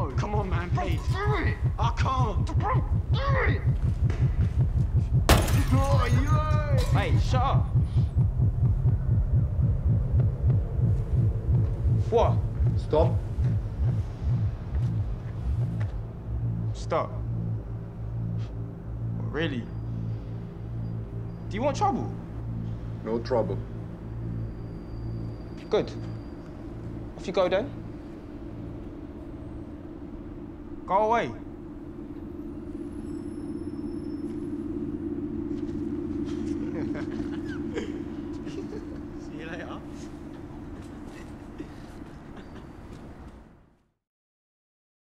No. Come on, man, please. Do it. I can't. Do it. Oh, yeah. Hey, shut up. What? Stop. Stop. Really? Do you want trouble? No trouble. Good. Off you go then. Go away.